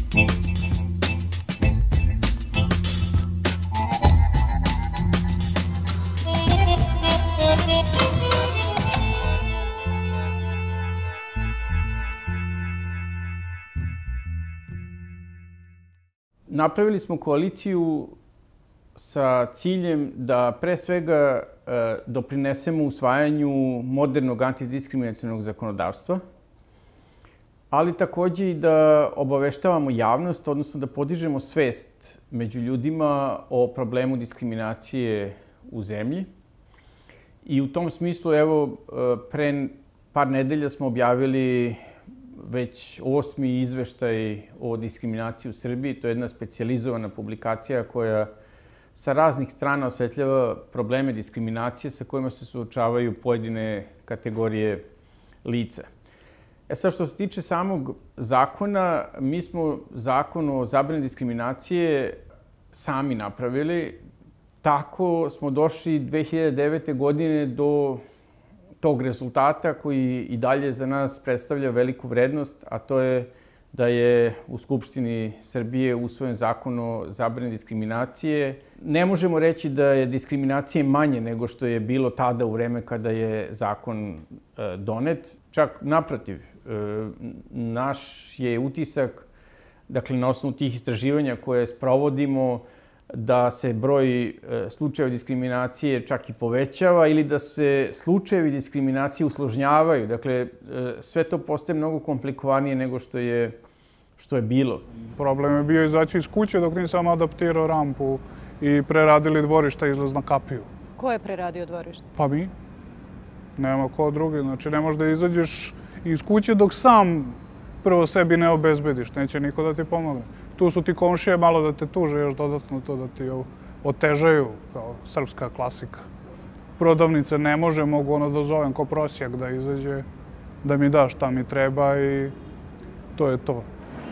Napravili smo koaliciju sa ciljem da pre svega doprinesemo usvajanju modernog antidiskriminacionog zakonodavstva, ali takođe i da obaveštavamo javnost, odnosno da podižemo svest među ljudima o problemu diskriminacije u zemlji. I u tom smislu, evo, pre par nedelja smo objavili već 8. izveštaj o diskriminaciji u Srbiji. To je jedna specijalizovana publikacija koja sa raznih strana osvetljava probleme diskriminacije sa kojima se suočavaju pojedine kategorije lica. Sad, što se tiče samog zakona, mi smo zakon o zabrani diskriminacije sami napravili. Tako smo došli 2009. godine do tog rezultata koji i dalje za nas predstavlja veliku vrednost, a to je da je u Skupštini Srbije usvojen zakon o zabrani diskriminacije. Ne možemo reći da je diskriminacije manje nego što je bilo tada u vreme kada je zakon donet. Čak naprotiv, naš je utisak, dakle na osnovu tih istraživanja koje sprovodimo, da se broj slučajeva diskriminacije čak i povećava ili da se slučajevi diskriminacije usložnjavaju. Dakle, sve to postaje mnogo komplikovanije nego što je bilo. Problem je bio izaći iz kuće dok nisam adaptirao rampu i preradili dvorišta izlaz na kapiju. Ko je preradio dvorište? Pa mi. Nema ko drugi. Znači, ne možeš da izađeš iz kuće dok sam prvo sebi ne obezbediš. Neće niko da ti pomogne. Tu su ti komšije malo da te tuže, još dodatno to da ti otežaju, kao srpska klasika. Prodavnice ne može, mogu ono da zovem ko prosjak da izađe, da mi da šta mi treba i to je to.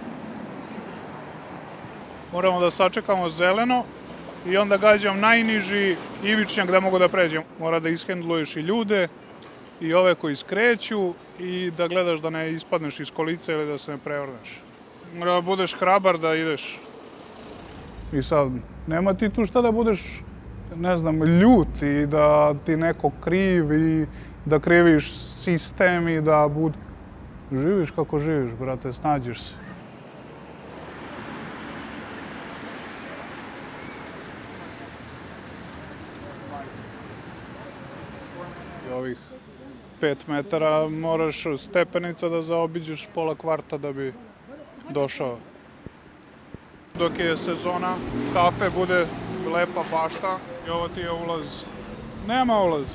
Moramo da sačekamo zeleno i onda gađam najniži ivičnjak da mogu da pređem. Mora da ishendluješ i ljude i ove koji skreću i da gledaš da ne ispadneš iz kolica ili da se ne prevrneš. Mora da budeš hrabar da ideš. I sad, nema ti tu šta da budeš, ne znam, ljut i da ti neko kriv i da kriviš sistem i da živiš kako živiš, brate, snađeš se. I ovih 5 metara moraš stepenica da zaobiđeš pola kvarta da bi došao. Dok je sezona, kafe bude lepa bašta i ovo ti je ulaz. Nema ulaz.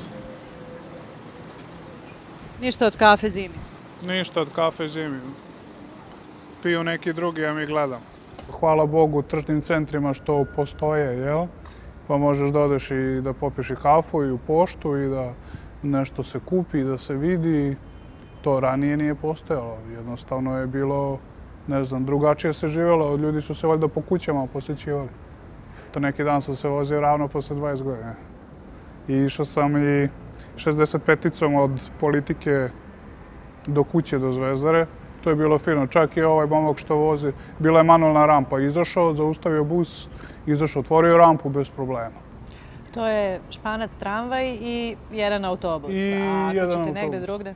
Ništa od kafe zimi? Ništa od kafe zimi. Piju neki drugi, ja mi gledam. Hvala Bogu tržnim centrima što postoje, jel? Pa možeš da odeš i da popiješ i kafu i u poštu i da nešto se kupi i da se vidi. To ranije nije postojalo. Jednostavno je bilo, ne znam, drugačije se živjelo. Ljudi su se valjda po kućama posjećivali. To neki dan sam se vozio ravno posle 20 godina. I išao sam i 65-icom od Politike do kuće do Zvezdare. To je bilo fino. Čak i ovaj momak što vozi, bila je manualna rampa. Izašao, zaustavio bus, izašao, otvorio rampu bez problema. To je Španac tramvaj i jedan autobus. A ako ćete negde drugde?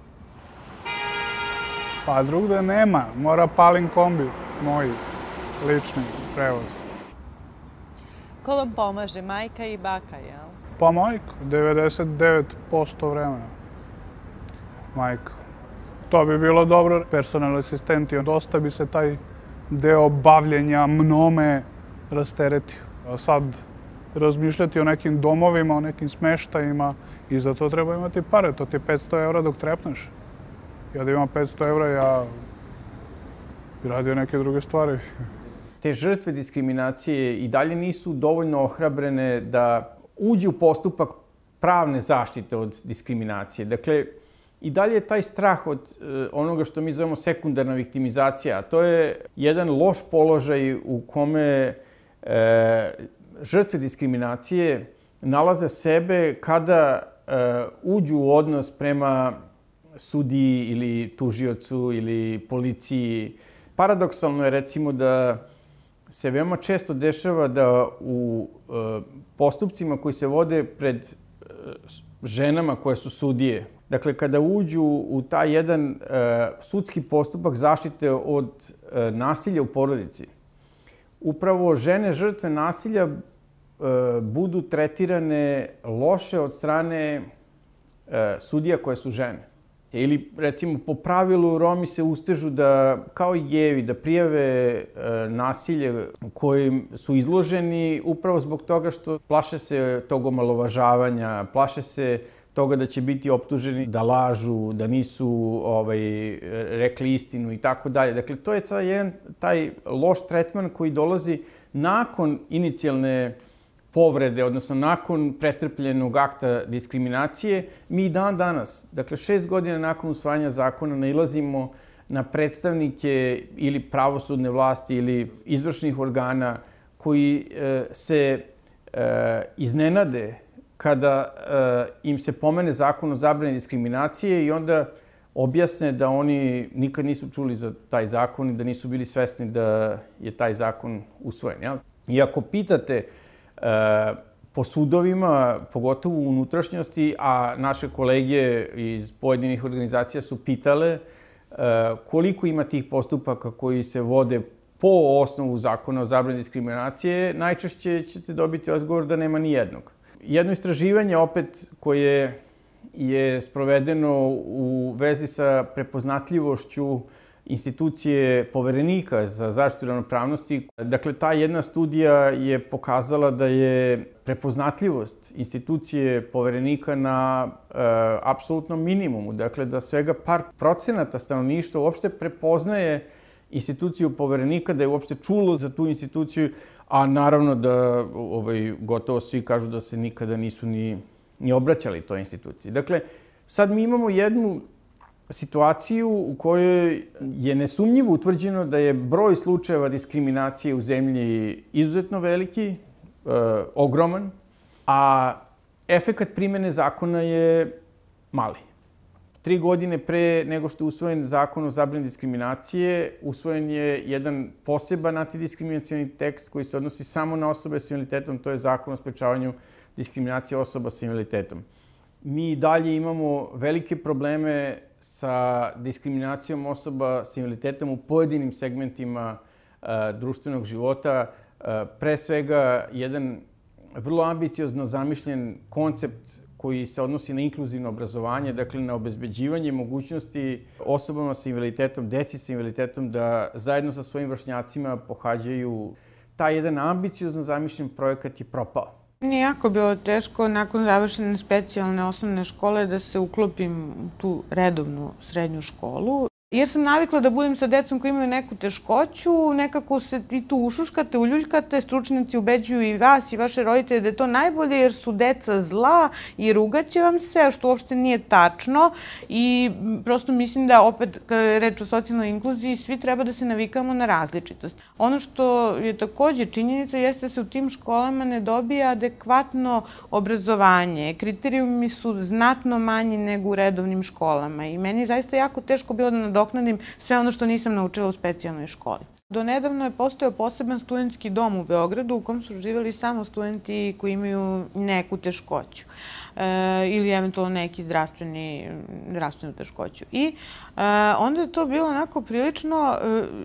Pa drugde nema. Mora Palin kombi, moj lični prevoz. Ko vam pomaže? Majka i baka, jel? Pa majka, 99% vremena. Majka. To bi bilo dobro. Personalni asistenti, dosta bi se taj deo bavljenja mnome rasteretio. A sad razmišljati o nekim domovima, o nekim smeštajima i za to treba imati pare. To ti je 500 evra dok trepneš. Ja da imam 500 evra, ja bi radio neke druge stvari. Te žrtve diskriminacije i dalje nisu dovoljno ohrabrene da uđu u postupak pravne zaštite od diskriminacije. Dakle, i dalje je taj strah od onoga što mi zovemo sekundarna viktimizacija, a to je jedan loš položaj u kome žrtve diskriminacije nalaze sebe kada uđu u odnos prema sudiji ili tužiocu ili policiji. Paradoksalno je recimo da se veoma često dešava da u postupcima koji se vode pred ženama koje su sudije, dakle, kada uđu u taj jedan sudski postupak zaštite od nasilja u porodici, upravo žene žrtve nasilja budu tretirane loše od strane sudija koje su žene. Ili, recimo, po pravilu Romi se ustežu da, kao i gejevi, da prijave nasilje kojim su izloženi upravo zbog toga što plaše se tog omalovažavanja, plaše se toga da će biti optuženi da lažu, da nisu rekli istinu i tako dalje. Dakle, to je taj loš tretman koji dolazi nakon inicijalne povrede, odnosno nakon pretrpljenog akta diskriminacije. Mi dan danas, dakle 6 godina nakon usvajanja zakona, nailazimo na predstavnike ili pravosudne vlasti ili izvršnih organa koji se iznenade kada im se pomene zakon o zabrani diskriminacije i onda objasne da oni nikad nisu čuli za taj zakon i da nisu bili svesni da je taj zakon usvojen. I ako pitate po sudovima, pogotovo u unutrašnjosti, a naše kolege iz pojedinih organizacija su pitale koliko ima tih postupaka koji se vode po osnovu zakona o zabrani diskriminacije, najčešće ćete dobiti odgovor da nema ni jednog. Jedno istraživanje, opet, koje je sprovedeno u vezi sa prepoznatljivošću institucije Poverenika za zaštitu ravnopravnosti. Dakle, ta jedna studija je pokazala da je prepoznatljivost institucije Poverenika na apsolutnom minimumu. Dakle, da svega par procenata stanovništva uopšte prepoznaje instituciju Poverenika, da je uopšte čulo za tu instituciju, a naravno da gotovo svi kažu da se nikada nisu ni obraćali toj instituciji. Dakle, sad mi imamo jednu situaciju u kojoj je nesumnjivo utvrđeno da je broj slučajeva diskriminacije u zemlji izuzetno veliki, ogroman, a efekat primene zakona je mali. 3 godine pre nego što je usvojen zakon o zabrani diskriminacije, usvojen je jedan poseban antidiskriminacioni tekst koji se odnosi samo na osobe s invaliditetom, to je zakon o sprečavanju diskriminacije osoba s invaliditetom. Mi i dalje imamo velike probleme sa diskriminacijom osoba s invaliditetom u pojedinim segmentima društvenog života. Pre svega, jedan vrlo ambiciozno zamišljen koncept koji se odnosi na inkluzivno obrazovanje, dakle na obezbeđivanje mogućnosti osobama sa invaliditetom, deci sa invaliditetom da zajedno sa svojim vršnjacima pohađaju. Taj jedan ambiciozno zamišljen projekat je propao. Meni je jako bilo teško nakon završene specijalne osnovne škole da se uklopim u tu redovnu srednju školu. Jer sam navikla da budem sa decom koji imaju neku teškoću, nekako se i tu ušuškate, uljuljkate, stručnjaci ubeđuju i vas i vaše roditelje da je to najbolje jer su deca zla i rugaće vam se, što uopšte nije tačno. I prosto mislim da opet, kada je reč o socijalnoj inkluziji, svi treba da se navikamo na različitost. Ono što je takođe činjenica jeste da se u tim školama ne dobija adekvatno obrazovanje. Kriterijumi su znatno manji nego u redovnim školama i meni je zaista jako teško bilo da nadoknadim sve ono što nisam naučila u specijalnoj školi. Do nedavno je postojao poseban studentski dom u Beogradu u kom su živeli samo studenti koji imaju neku teškoću ili eventualno neki zdravstvenu teškoću. I onda je to bilo onako prilično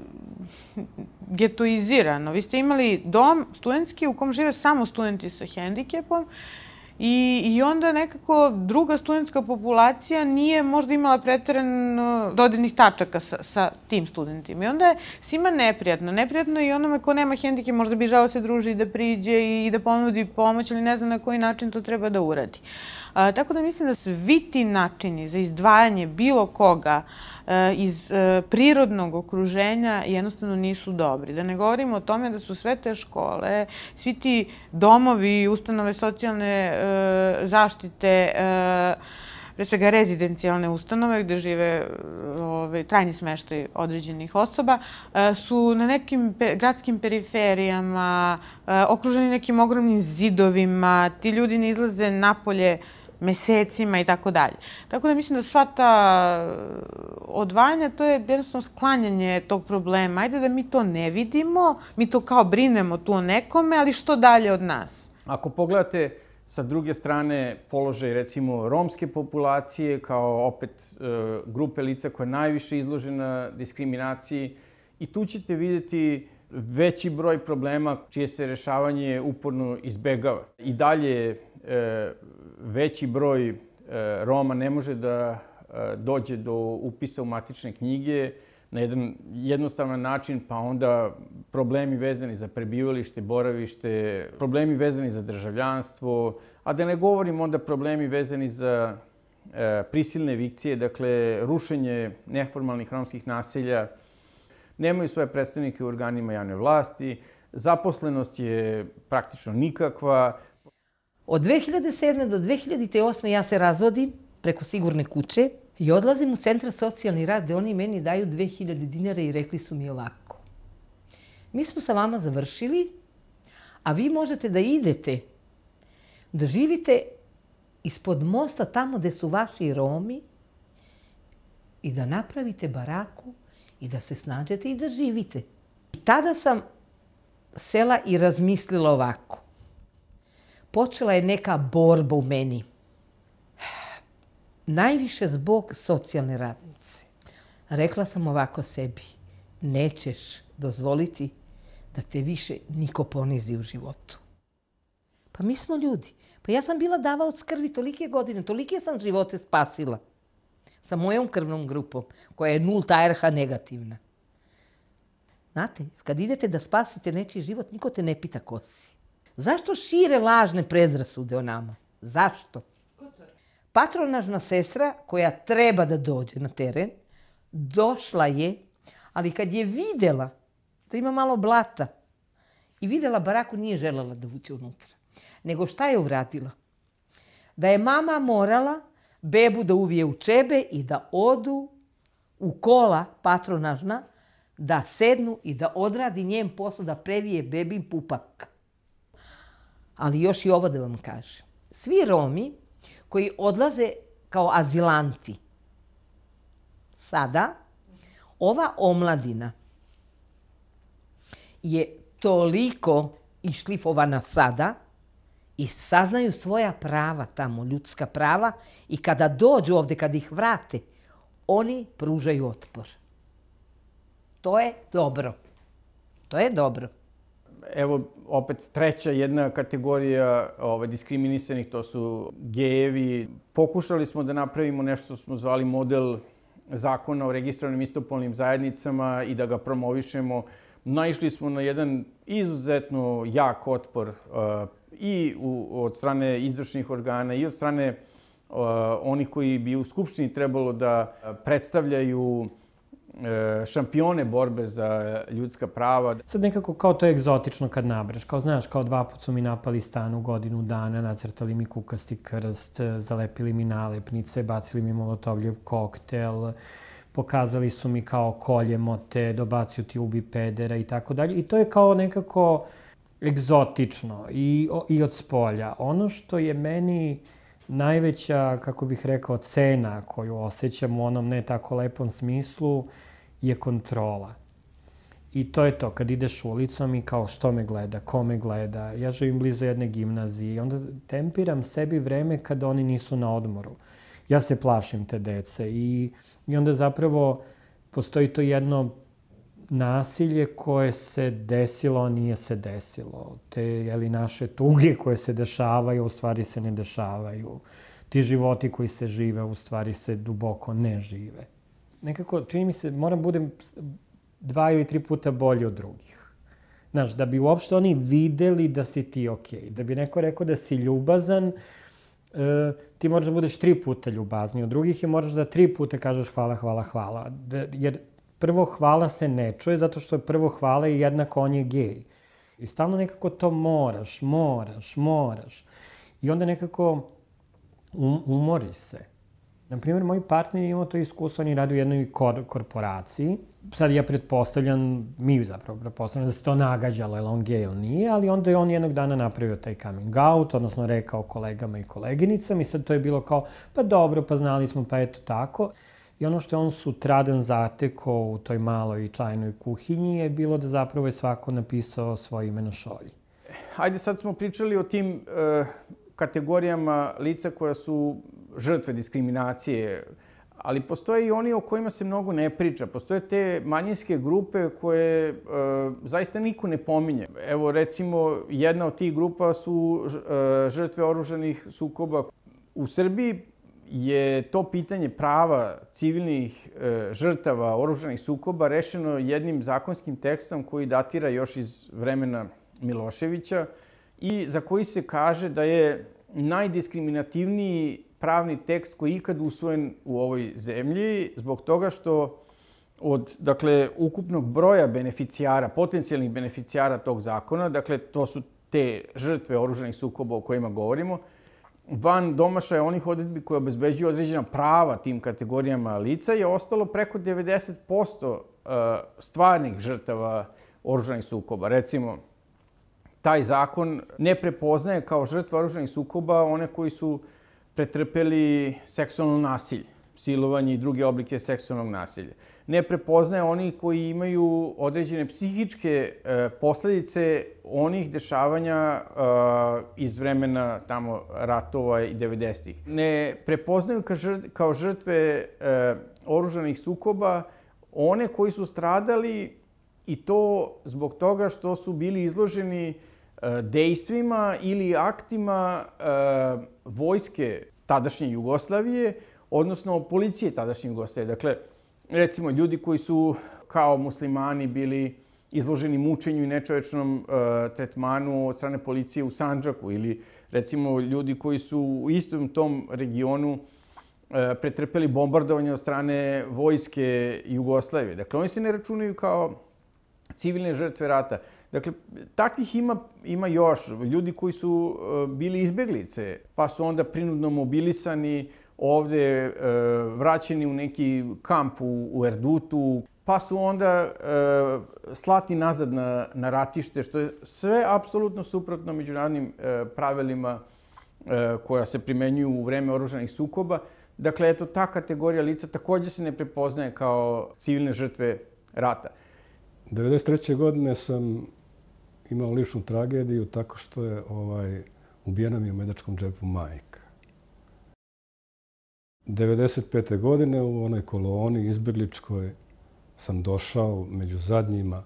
getoizirano. Vi ste imali dom studentski u kom žive samo studenti sa hendikepom i onda nekako druga studentska populacija nije možda imala preterano dodirnih tačaka sa tim studentima. I onda je svima neprijatno. Neprijatno i onome ko nema hendikep možda bi želeo se druži, da priđe i da ponudi pomoć, ali ne znam na koji način to treba da uradi. Tako da mislim da svi ti načini za izdvajanje bilo koga iz prirodnog okruženja jednostavno nisu dobri. Da ne govorimo o tome da su sve te škole, svi ti domovi, ustanove socijalne zaštite, pre svega rezidencijalne ustanove gde žive trajni smeštaj određenih osoba, su na nekim gradskim periferijama, okruženi nekim ogromnim zidovima, ti ljudi ne izlaze napolje mesecima i tako dalje. Tako da mislim da sva ta odvajanja, to je jednostavno sklanjanje tog problema. Ajde da mi to ne vidimo, mi to kao brinemo tu o nekome, ali što dalje od nas? Ako pogledate sa druge strane položaj, recimo, romske populacije, kao opet grupe lica koja je najviše izložena diskriminaciji, i tu ćete vidjeti veći broj problema čije se rešavanje uporno izbegava. I dalje veći broj Roma ne može da dođe do upisa u matične knjige na jedan jednostavan način, pa onda problemi vezani za prebivalište, boravište, problemi vezani za državljanstvo, a da ne govorim onda problemi vezani za prisilne evikcije, dakle, rušenje neformalnih romskih naselja, nemaju svoje predstavnike u organima javne vlasti, zaposlenost je praktično nikakva. Od 2007. do 2008. ja se razvodim preko sigurne kuće i odlazim u centar socijalni rad gde oni meni daju 2000 dinara i rekli su mi ovako. Mi smo sa vama završili, a vi možete da idete, da živite ispod mosta tamo gde su vaši Romi i da napravite baraku i da se snađete i da živite. Tada sam sela i razmislila ovako. Počela je neka borba u meni. Najviše zbog socijalne radnice. Rekla sam ovako sebi, nećeš dozvoliti da te više niko ponizi u životu. Pa mi smo ljudi. Pa ja sam bila davaoc krvi tolike godine, tolike sam živote spasila. Sa mojom krvnom grupom, koja je nulta RH negativna. Znate, kad idete da spasite nečiji život, niko te ne pita ko si. Zašto šire lažne predrasude o nama? Zašto? Patronažna sestra koja treba da dođe na teren, došla je, ali kad je videla da ima malo blata i videla baraku, nije želela da uđe unutra. Nego šta je uradila? Da je mama morala bebu da uvije u čebe i da odu u kola patronažna, da sednu i da odradi njen posao, da previje bebin pupak. Ali još i ovo da vam kažem. Svi Romi koji odlaze kao azilanti, sada, ova omladina je toliko išlifovana sada i saznaju svoja prava tamo, ljudska prava, i kada dođu ovde, kada ih vrate, oni pružaju otpor. To je dobro. To je dobro. Evo, opet treća jedna kategorija diskriminisanih, to su gejevi. Pokušali smo da napravimo nešto što smo zvali model zakona o registrovanim istopolnim zajednicama i da ga promovišemo. Naišli smo na jedan izuzetno jak otpor i od strane izvršnih organa i od strane onih koji bi u Skupštini trebalo da predstavljaju šampione borbe za ljudska prava. Sad nekako kao to je egzotično kad nabraš. Kao znaš, kao 2 puta su mi napali stan u godinu dana, nacrtali mi kukasti krst, zalepili mi nalepnice, bacili mi molotovljev koktel, pokazali su mi kao koljemo te, dobacio ti ubi pedera i tako dalje. I to je kao nekako egzotično i od spolja. Ono što je meni najveća, kako bih rekao, cena koju osjećam u onom ne tako lepom smislu je kontrola. I to je to, kad ideš ulicom i kao što me gleda, ko me gleda. Ja živim blizu jedne gimnazije i onda tempiram sebi vreme kada oni nisu na odmoru. Ja se plašim te dece i onda zapravo postoji to jedno nasilje koje se desilo, a nije se desilo. Te naše tuge koje se dešavaju, u stvari se ne dešavaju. Ti životi koji se žive, u stvari se duboko ne žive. Nekako, čini mi se, moram budem 2 ili 3 puta bolji od drugih. Znaš, da bi uopšte oni videli da si ti okej. Da bi neko rekao da si ljubazan, ti moraš da budeš 3 puta ljubazniji od drugih i moraš da 3 puta kažeš hvala, hvala, hvala. Jer prvo hvala se ne čuje, zato što je prvo hvala i jednako on je gej. I stalno nekako to moraš. I onda nekako umori se. Naprimjer, moj partner je imao to iskustvo, on je radio u jednoj korporaciji. Sad ja pretpostavljam, mi zapravo pretpostavljam da se to nagađalo, je li on gej ili nije, ali onda je on jednog dana napravio taj coming out, odnosno rekao kolegama i koleginicama i sad to je bilo kao, pa dobro, pa znali smo, pa eto tako. I ono što je on sutradan zatekao u toj maloj čajnoj kuhinji je bilo da zapravo je svako napisao svoje ime na šolji. Hajde, sad smo pričali o tim kategorijama lica koja su žrtve diskriminacije, ali postoje i oni o kojima se mnogo ne priča. Postoje te manjinske grupe koje zaista niko ne pominje. Evo, recimo, jedna od tih grupa su žrtve oružanih sukoba. U Srbiji je to pitanje prava civilnih žrtava oružanih sukoba rešeno jednim zakonskim tekstom koji datira još iz vremena Miloševića i za koji se kaže da je najdiskriminativniji pravni tekst koji je ikad usvojen u ovoj zemlji, zbog toga što od, ukupnog broja beneficijara, potencijalnih beneficijara tog zakona, dakle, to su te žrtve oružanih sukoba o kojima govorimo, van domašaja onih odredbi koje obezbeđuju određena prava tim kategorijama lica je ostalo preko 90% stvarnih žrtava oružanih sukoba. Recimo, taj zakon ne prepoznaje kao žrtve oružanih sukoba one koji su pretrpeli seksualno nasilje, silovanje i druge oblike seksualnog nasilja. Ne prepoznaje oni koji imaju određene psihičke posledice onih dešavanja iz vremena tamo ratova i 90-ih. Ne prepoznaju kao žrtve oružanih sukoba one koji su stradali i to zbog toga što su bili izloženi dejstvima ili aktima vojske tadašnje Jugoslavije, odnosno policije tadašnje Jugoslavije. Dakle, recimo, ljudi koji su kao muslimani bili izloženi mučenju i nečovečnom tretmanu od strane policije u Sandžaku ili, recimo, ljudi koji su u istom tom regionu pretrpeli bombardovanje od strane vojske Jugoslavije. Dakle, oni se ne računaju kao civilne žrtve rata. Dakle, takvih ima još. Ljudi koji su bili izbeglice, pa su onda prinudno mobilisani, ovde vraćeni u neki kamp u Erdutu, pa su onda slati nazad na ratište, što je sve apsolutno suprotno međunarodnim pravilima koja se primenjuju u vreme oružanih sukoba. Dakle, eto, ta kategorija lica takođe se ne prepoznaje kao civilne žrtve rata. 1993. godine sam imao ličnu tragediju tako što je ubijena mi u medačkom džepu majka. 1995. godine u onoj koloni izbegličkoj sam došao među zadnjima.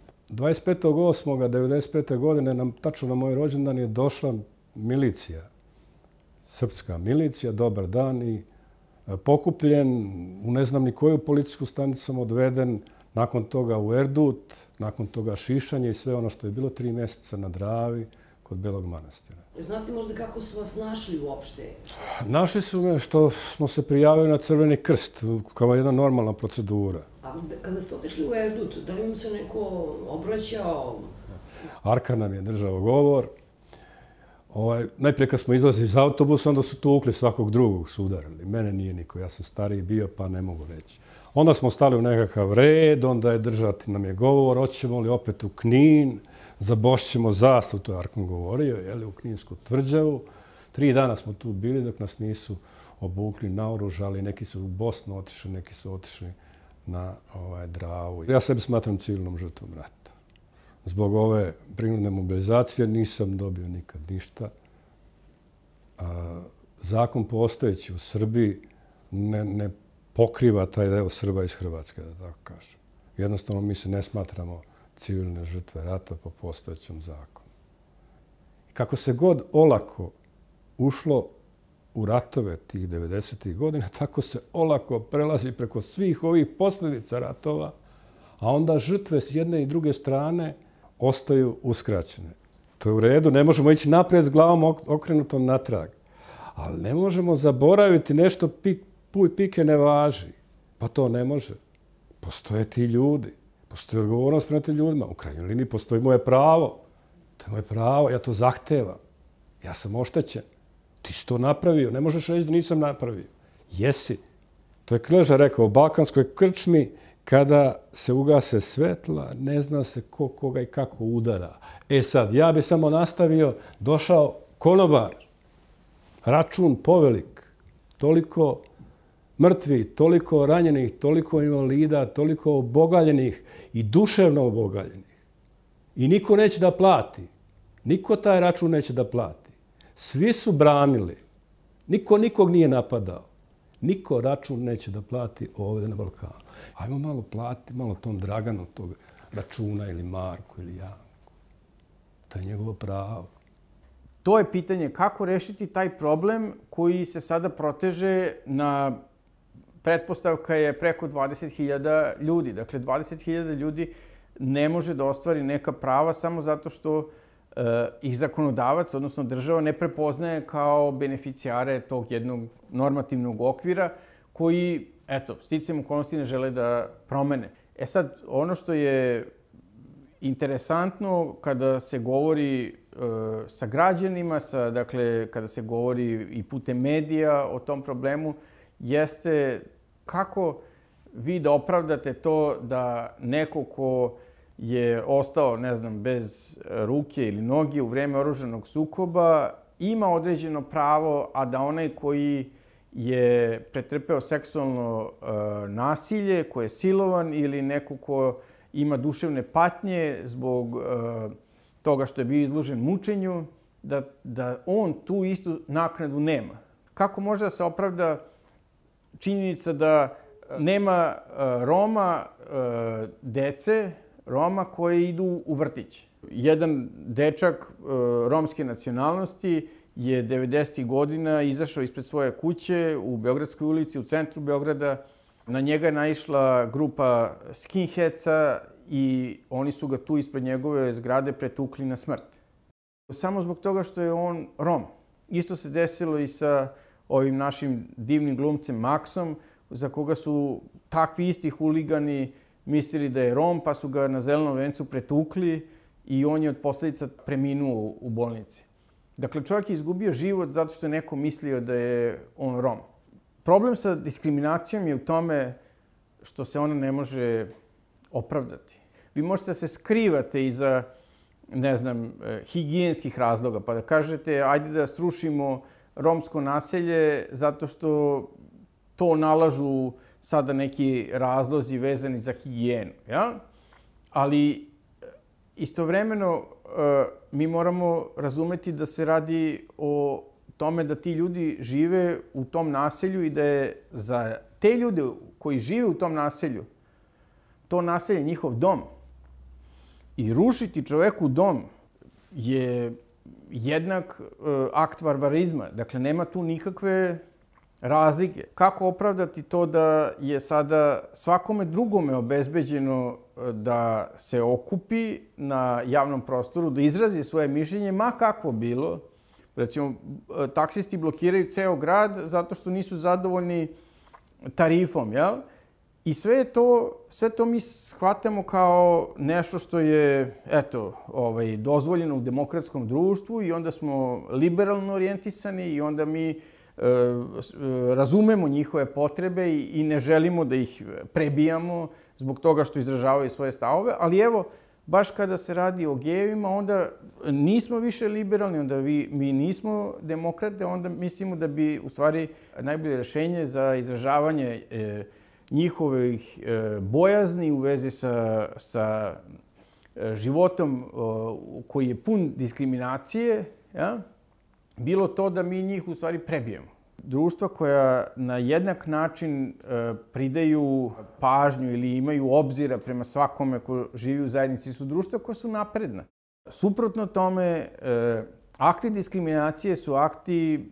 25.8.1995. godine, tačno na moj rođendan, je došla milicija, srpska milicija, dobar dan, i pokupljen, u ne znam ni koju policijsku stanicu sam odveden, nakon toga u Erdut, nakon toga šišanje i sve ono što je bilo 3 mjeseca na Dravi kod Belog Manastira. Znate možda kako su vas našli uopšte? Našli su me što smo se prijavili na Crveni krst, kao jedna normalna procedura. A kada ste otišli u Erdut, da li vam se neko obraćao? Arka nam je držao govor. Najprije kad smo izlazili iz autobusa, onda su tukli svakog drugog, su udarili. Mene nije niko, ja sam stariji bio, pa ne mogu reći. Onda smo stali u nekakav red, onda je držati nam je govor, hoćemo li opet u Knin, zabošćemo zastavu, to je Arkom govorio, u Kninsku tvrđavu. 3 dana smo tu bili dok nas nisu obukli, naoružali, neki su u Bosnu otišli, neki su otišli na Dravu. Ja sebi smatram civilnom žrtvom rata. Zbog ove prinudne mobilizacije nisam dobio nikad ništa. Zakon postojeći u Srbiji ne pokriva taj deo Srba iz Hrvatske, da tako kažem. Jednostavno, mi se ne smatramo civilne žrtve rata po postojećem zakonu. Kako se god olako ušlo u ratove tih 90. godina, tako se olako prelazi preko svih ovih posljedica ratova, a onda žrtve s jedne i druge strane ostaju uskraćene. To je u redu, ne možemo ići naprijed s glavom okrenutom natrag. Ali ne možemo zaboraviti nešto puj pike ne važi. Pa to ne može. Postoje ti ljudi. Postoji odgovornost prema tim ljudima. U krajnjoj liniji postoji moje pravo. To je moje pravo, ja to zahtevam. Ja sam oštećen. Ti si to napravio, ne možeš reći da nisam napravio. Jesi. To je Krleža rekao, u balkanskoj krčmi kada se ugase svetla, ne zna se ko koga i kako udara. Sad, ja bi samo nastavio, došao konobar, račun povelik, toliko mrtvi, toliko ranjenih, toliko invalida, toliko obogaljenih i duševno obogaljenih. I niko neće da plati. Niko taj račun neće da plati. Svi su branili. Niko nikog nije napadao. Niko račun neće da plati ovdje na Balkanu. Ajmo malo plati, malo tom Draganu tog računa ili Marku ili Janku. To je njegovo pravo. To je pitanje kako rešiti taj problem koji se sada proteže na pretpostavka je preko 20.000 ljudi. Dakle, 20.000 ljudi ne može da ostvari neka prava samo zato što ih zakonodavac, odnosno država, ne prepoznaje kao beneficijare tog jednog normativnog okvira koji, eto, sticajem okolnosti ne žele da promene. Sad, ono što je interesantno kada se govori sa građanima, dakle, kada se govori i putem medija o tom problemu, jeste kako vi da opravdate to da neko ko je ostao, ne znam, bez ruke ili noge u vreme oružanog sukoba, ima određeno pravo, a da onaj koji je pretrpeo seksualno nasilje, ko je silovan ili neko ko ima duševne patnje zbog toga što je bio izložen mučenju, da on tu istu naknadu nema. Kako može da se opravda činjenica da nema Roma, dece Roma koji idu u vrtić? Jedan dečak romske nacionalnosti je 90. godina izašao ispred svoje kuće u Beogradskoj ulici, u centru Beograda. Na njega je naišla grupa skinheadsa i oni su ga tu ispred njegove zgrade pretukli na smrt. Samo zbog toga što je on Rom. Isto se desilo i sa ovim našim divnim glumcem Maksom, za koga su takvi isti huligani mislili da je Rom, pa su ga na Zelenom vencu pretukli i on je od posledica preminuo u bolnici. Dakle, čovjek je izgubio život zato što je neko mislio da je on Rom. Problem sa diskriminacijom je u tome što se ona ne može opravdati. Vi možete da se skrivate iza, ne znam, higijenskih razloga, pa da kažete ajde da srušimo romsko naselje zato što to nalažu sada neki razlozi vezani za higijenu. Ja? Ali istovremeno mi moramo razumeti da se radi o tome da ti ljudi žive u tom naselju i da je za te ljude koji žive u tom naselju, to naselje njihov dom. I rušiti čoveku dom je jednak akt varvarizma. Dakle, nema tu nikakve razlike. Kako opravdati to da je sada svakome drugome obezbeđeno da se okupi na javnom prostoru, da izrazi svoje mišljenje, ma kakvo bilo? Recimo, taksisti blokiraju ceo grad zato što nisu zadovoljni tarifom, jel? I sve to mi shvatamo kao nešto što je, eto, dozvoljeno u demokratskom društvu i onda smo liberalno orijentisani i onda mi razumemo njihove potrebe i ne želimo da ih prebijamo zbog toga što izražavaju svoje stavove, ali evo, baš kada se radi o gejevima, onda nismo više liberalni, onda mi nismo demokrate, onda mislimo da bi u stvari najbolje rešenje za izražavanje njihovih bojazni u vezi sa životom koji je pun diskriminacije, ja, bilo to da mi njih u stvari prebijemo. Društva koja na jednak način pridaju pažnju ili imaju obzira prema svakome ko živi u zajednici su društva koja su napredna. Suprotno tome, akti diskriminacije su akti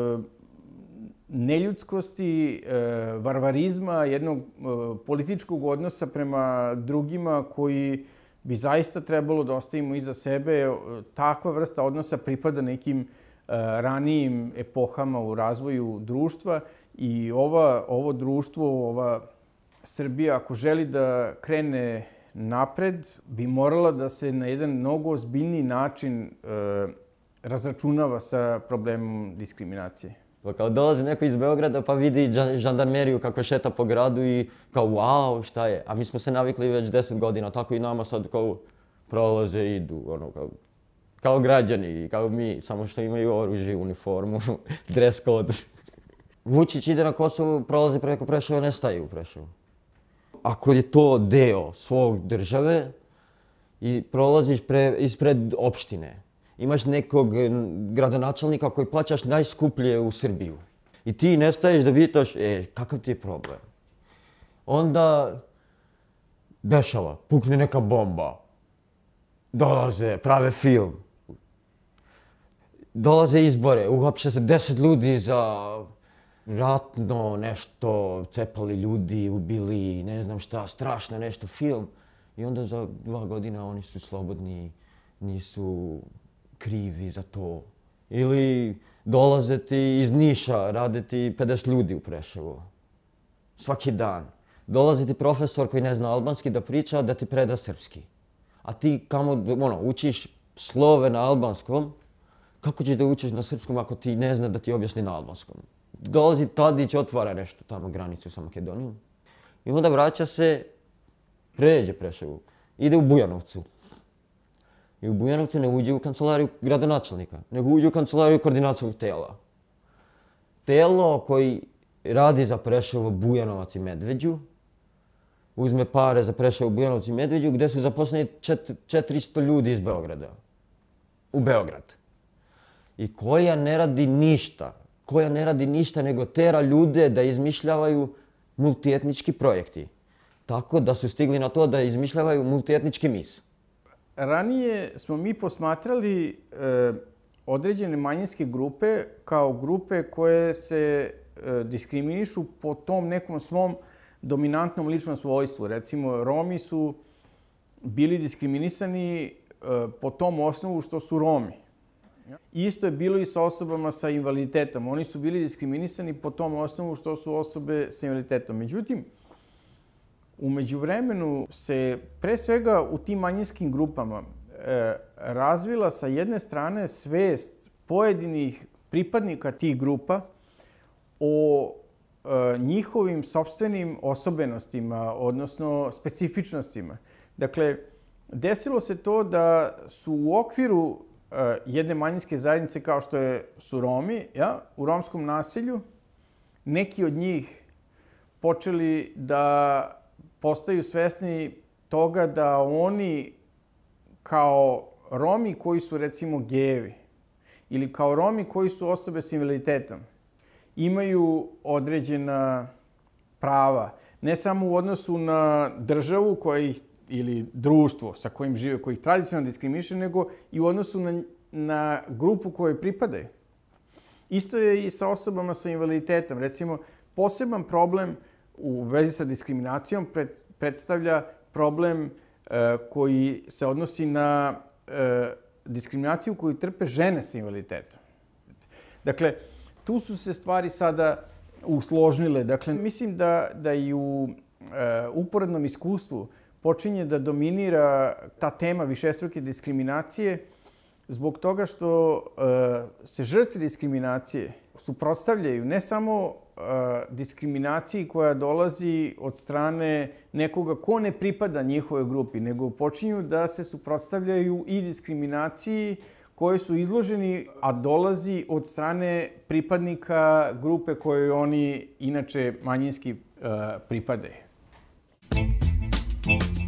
neljudskosti, varvarizma, jednog političkog odnosa prema drugima koji bi zaista trebalo da ostavimo iza sebe. Takva vrsta odnosa pripada nekim ranijim epohama u razvoju društva i ovo društvo, ova Srbija, ako želi da krene napred, bi morala da se na jedan mnogo ozbiljniji način razračunava sa problemom diskriminacije. Pa kao dolazi neko iz Beograda pa vidi žandarmeriju kako šeta po gradu i kao wow, šta je? A mi smo se navikli već 10 godina, tako i nama sad kao prolaze i idu, ono kao građani, kao mi, samo što imaju oružje, uniformu, dress code. Vučić ide na Kosovo, prolazi preko Preševa, ne staje u Preševu. Ako je to deo svog države i prolaziš ispred opštine, imaš nekog gradonačelnika koji plaćaš najskuplje u Srbiju i ti ne staješ da pitaš, kakav ti je problem? Onda dešava, pukne neka bomba, dolaze, prave film, dolaze izbore, uhapše se 10 ljudi za ratno nešto, cepali ljudi, ubili, ne znam šta, strašno nešto, film. I onda za 2 godina oni su slobodni, nisu krivi za to. Ili dolaze ti iz Niša, rade ti 50 ljudi u Preševu. Svaki dan. Dolazi ti profesor koji ne zna albanski da priča, da ti preda srpski. A ti učiš slove na albanskom, kako ćeš da učiš na srpskom ako ti ne zna da ti objasni na albanskom? Dolazi Tadić, otvara nešto tamo granicu sa Makedonijom. I onda vraća se, pređe Preševu, ide u Bujanovcu. I u Bujanovcu ne uđe u kancelariju gradonačelnika, nego uđe u kancelariju koordinacijskog tela. Telo koji radi za Preševo, Bujanovac i Medveđu, uzme pare za Preševo, Bujanovac i Medveđu, gde su zaposleni 400 ljudi iz Beograda. U Beograd. I koja ne radi ništa nego tera ljude da izmišljavaju multietnički projekti. Tako da su stigli na to da izmišljavaju multietnički mis. Ranije smo mi posmatrali određene manjinske grupe kao grupe koje se diskriminišu po tom nekom svom dominantnom ličnom svojstvu. Recimo, Romi su bili diskriminisani po tom osnovu što su Romi. Isto je bilo i sa osobama sa invaliditetom. Oni su bili diskriminisani po tom osnovu što su osobe sa invaliditetom. Međutim, u međuvremenu se pre svega u tim manjinskim grupama razvila sa jedne strane svest pojedinih pripadnika tih grupa o njihovim sopstvenim osobenostima, odnosno specifičnostima. Dakle, desilo se to da su u okviru jedne manjinske zajednice kao što su Romi, u romskom naselju, neki od njih počeli da postaju svesni toga da oni kao Romi koji su recimo gejevi ili kao Romi koji su osobe s invaliditetom imaju određena prava, ne samo u odnosu na državu ili društvo sa kojim žive, koji ih tradicionalno diskriminiše, nego i u odnosu na grupu kojoj pripadaju. Isto je i sa osobama sa invaliditetom. Recimo, poseban problem u vezi sa diskriminacijom predstavlja problem koji se odnosi na diskriminaciju koju trpe žene sa invaliditetom. Dakle, tu su se stvari sada usložnile. Dakle, mislim da i u uporednom iskustvu počinje da dominira ta tema višestruke diskriminacije zbog toga što se žrtve diskriminacije suprotstavljaju ne samo diskriminaciji koja dolazi od strane nekoga ko ne pripada njihovoj grupi, nego počinju da se suprotstavljaju i diskriminaciji koje su izloženi, a dolazi od strane pripadnika grupe kojoj oni inače manjinski pripadaju.